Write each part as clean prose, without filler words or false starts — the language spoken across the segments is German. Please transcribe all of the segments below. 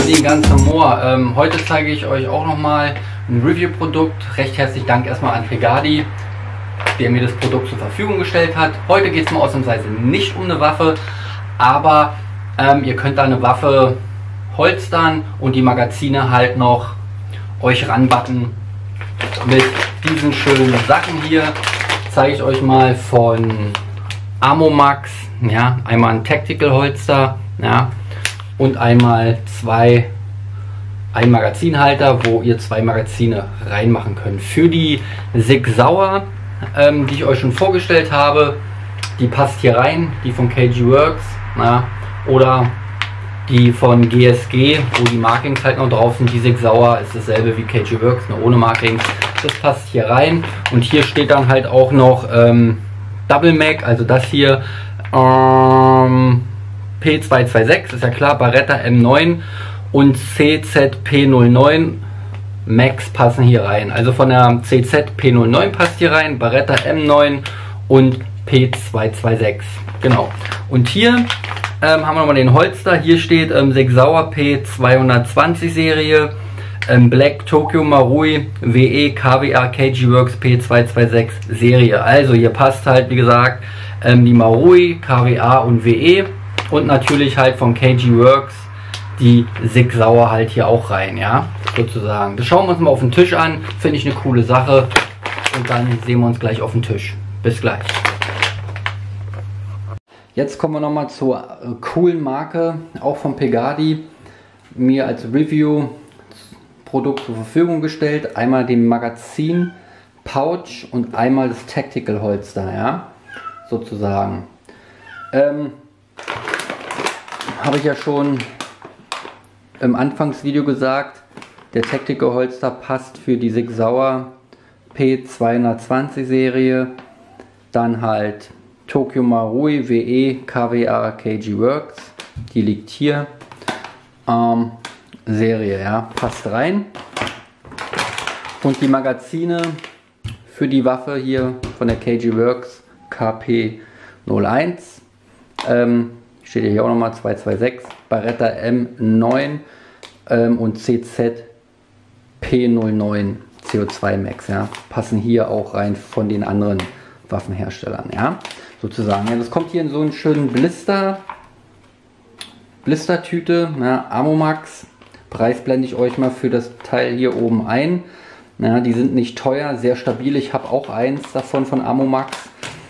die ganze Moor. Heute zeige ich euch auch nochmal ein Review-Produkt. Recht herzlichen Dank erstmal an Pegadi, der mir das Produkt zur Verfügung gestellt hat. Heute geht es mal ausnahmsweise nicht um eine Waffe, aber ihr könnt da eine Waffe holstern und die Magazine halt noch euch ranbacken mit diesen schönen Sachen hier. Zeige ich euch mal von Ammomax, ja, einmal ein Tactical Holster, ja, und einmal ein Magazinhalter, wo ihr 2 Magazine reinmachen könnt. Für die Sig Sauer, die ich euch schon vorgestellt habe, die passt hier rein, die von KG Works, ja, oder die von GSG, wo die Markings halt noch drauf sind. Die Sig Sauer ist dasselbe wie KG Works, nur ohne Markings. Das passt hier rein und hier steht dann halt auch noch Double Mag, also das hier P226, ist ja klar, Beretta M9 und CZ-P09 Max passen hier rein. Also von der CZ-P09 passt hier rein, Beretta M9 und P226. Genau. Und hier haben wir nochmal den Holster. Hier steht Sig Sauer P220 Serie, Black Tokyo Marui WE KWA KG Works P226 Serie. Also hier passt halt, wie gesagt, die Marui, KWA und WE und natürlich halt von KG Works die Sig Sauer halt hier auch rein, ja, sozusagen. Das schauen wir uns mal auf den Tisch an, finde ich eine coole Sache und dann sehen wir uns gleich auf den Tisch. Bis gleich. Jetzt kommen wir nochmal zur coolen Marke, auch von Pegadi, mir als Review-Produkt zur Verfügung gestellt. Einmal den Magazin Pouch und einmal das Tactical Holster, ja, sozusagen. Habe ich ja schon im Anfangsvideo gesagt, der Tactical Holster passt für die Sig Sauer P220 Serie, dann halt Tokyo Marui WE KWA KG Works, die liegt hier, Serie, ja, passt rein. Und die Magazine für die Waffe hier von der KG Works KP01, steht hier auch nochmal 226, Beretta M9 und CZ P09 CO2 Max, ja, passen hier auch rein von den anderen Waffenherstellern, ja, sozusagen. Ja, das kommt hier in so einen schönen Blistertüte, ja, Ammomax. Preis blende ich euch mal für das Teil hier oben ein. Ja, die sind nicht teuer, sehr stabil. Ich habe auch eins davon von Ammomax.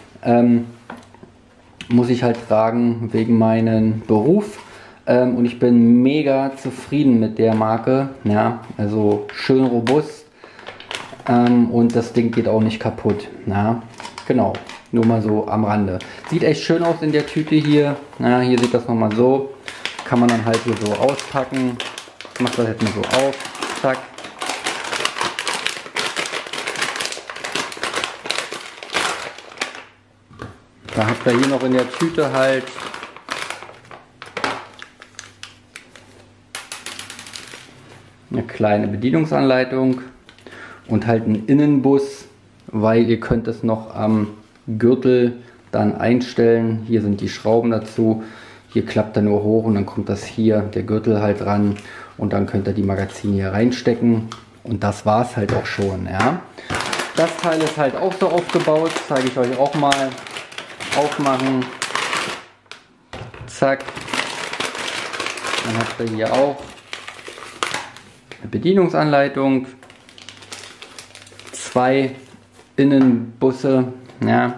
Muss ich halt tragen wegen meinem Beruf. Und ich bin mega zufrieden mit der Marke. Ja, also schön robust. Und das Ding geht auch nicht kaputt. Ja, genau. Nur mal so am Rande. Sieht echt schön aus in der Tüte hier. Ja, hier sieht das nochmal so. Kann man dann halt hier so auspacken. Ich mache das jetzt mal so auf. Zack. Da habt ihr hier noch in der Tüte halt eine kleine Bedienungsanleitung und halt einen Innenbus, weil ihr könnt es noch am Gürtel dann einstellen. Hier sind die Schrauben dazu. Hier klappt er nur hoch und dann kommt das hier, der Gürtel halt ran und dann könnt ihr die Magazine hier reinstecken und das war es halt auch schon, ja. Das Teil ist halt auch so aufgebaut, zeige ich euch auch mal. Aufmachen, zack, dann habt ihr hier auch eine Bedienungsanleitung, 2 Innenbusse, ja,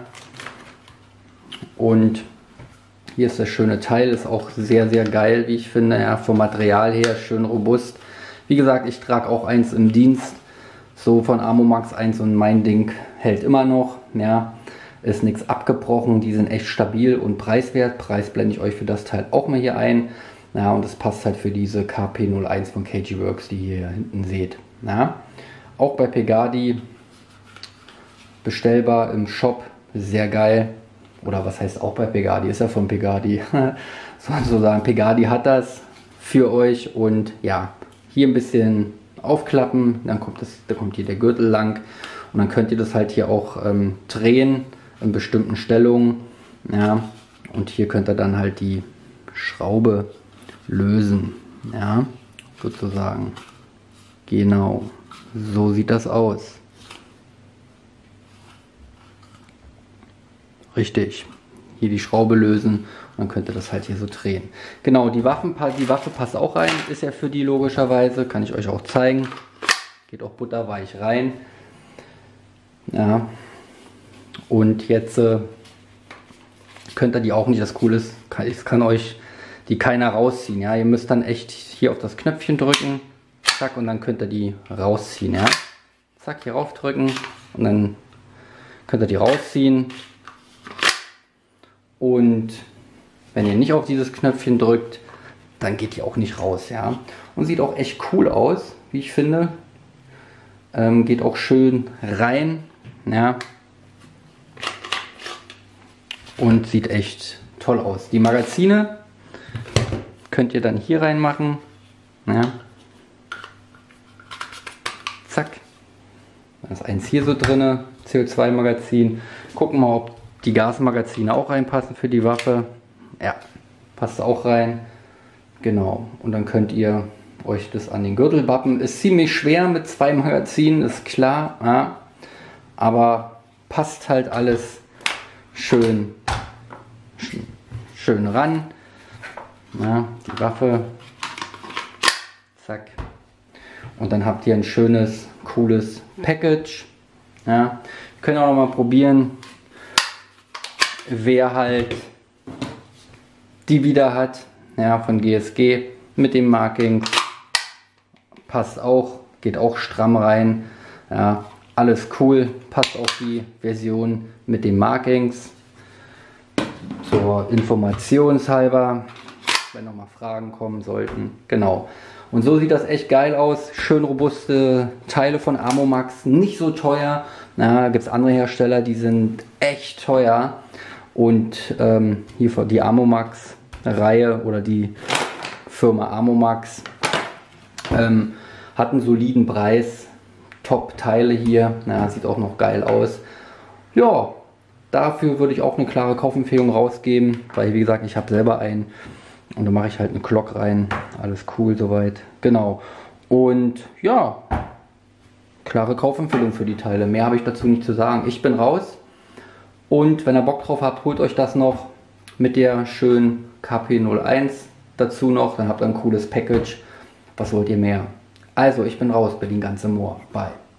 und hier ist das schöne Teil, ist auch sehr geil, wie ich finde, ja, vom Material her schön robust. Wie gesagt, ich trage auch eins im Dienst, so von Ammomax 1 und mein Ding hält immer noch, ja. Ist nichts abgebrochen, die sind echt stabil und preiswert. Preis blende ich euch für das Teil auch mal hier ein. Ja, und das passt halt für diese KP01 von KG Works, die ihr hier hinten seht. Ja, auch bei Pegadi bestellbar im Shop, sehr geil. Oder was heißt auch bei Pegadi, ist ja von Pegadi. Sozusagen, Pegadi hat das für euch und ja, hier ein bisschen aufklappen, dann kommt hier der Gürtel lang und dann könnt ihr das halt hier auch drehen in bestimmten Stellungen, ja, und hier könnt ihr dann halt die Schraube lösen, ja, sozusagen. Genau, so sieht das aus. Richtig. Hier die Schraube lösen und dann könnt ihr das halt hier so drehen. Genau, die Waffe passt auch rein, ist ja für die logischerweise, kann ich euch auch zeigen. Geht auch butterweich rein. Ja. Und jetzt könnt ihr die auch nicht, das Coole ist, ich kann euch die keiner rausziehen. Ja, ihr müsst dann echt hier auf das Knöpfchen drücken, zack, und dann könnt ihr die rausziehen. Ja, zack, hier rauf drücken und dann könnt ihr die rausziehen. Und wenn ihr nicht auf dieses Knöpfchen drückt, dann geht die auch nicht raus, ja. Und sieht auch echt cool aus, wie ich finde. Geht auch schön rein, ja. Und sieht echt toll aus. Die Magazine könnt ihr dann hier reinmachen, ja. Zack. Da ist eins hier so drin, CO2-Magazin. Gucken wir mal, ob die Gasmagazine auch reinpassen für die Waffe. Ja, passt auch rein. Genau. Und dann könnt ihr euch das an den Gürtel bappen. Ist ziemlich schwer mit 2 Magazinen, ist klar. Ja. Aber passt halt alles schön ran. Ja, die Waffe. Zack. Und dann habt ihr ein schönes, cooles Package. Ja. Wir können auch noch mal probieren, wer halt die wieder hat, ja, von GSG mit dem Marking, passt auch, geht auch stramm rein, ja, alles cool, passt auch die Version mit den Markings, zur Informationshalber, wenn noch mal Fragen kommen sollten, genau. Und so sieht das echt geil aus, schön robuste Teile von Amomax, nicht so teuer, gibt es andere Hersteller, die sind echt teuer. Und hier für die Amomax Reihe oder die Firma Amomax hat einen soliden Preis, Top Teile hier, sieht auch noch geil aus. Ja, dafür würde ich auch eine klare Kaufempfehlung rausgeben, weil wie gesagt, ich habe selber einen und da mache ich halt eine Glock rein, alles cool soweit, genau. Und ja, klare Kaufempfehlung für die Teile, mehr habe ich dazu nicht zu sagen. Ich bin raus. Und wenn ihr Bock drauf habt, holt euch das noch mit der schönen KP01 dazu noch. Dann habt ihr ein cooles Package. Was wollt ihr mehr? Also, ich bin raus, Berlin ganze Moor. Bye.